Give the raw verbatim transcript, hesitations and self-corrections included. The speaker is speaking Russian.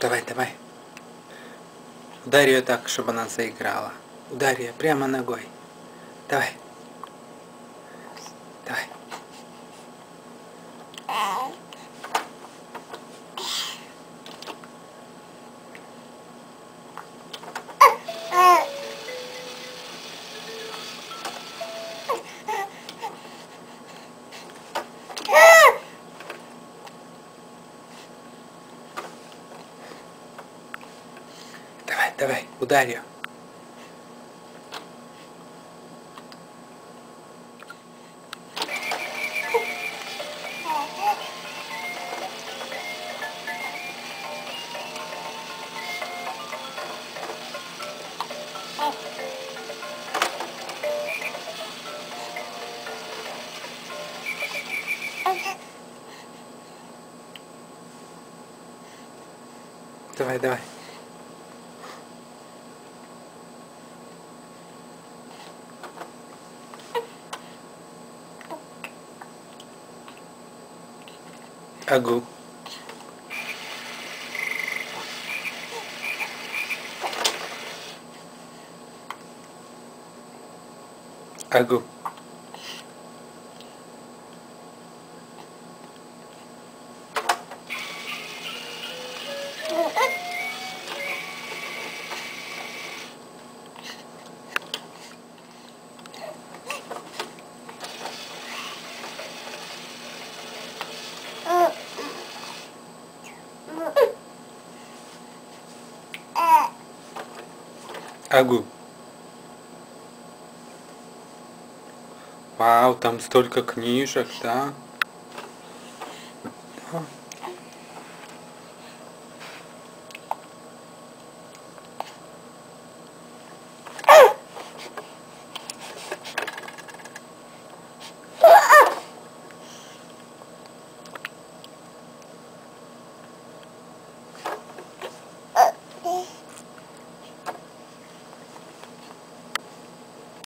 Давай, давай. Ударь ее так, чтобы она заиграла. Ударь ее прямо ногой. Давай. Давай. Давай, давай, ударь ее. Давай, давай. Агу. Агу. Агу. Вау, там столько книжек, да?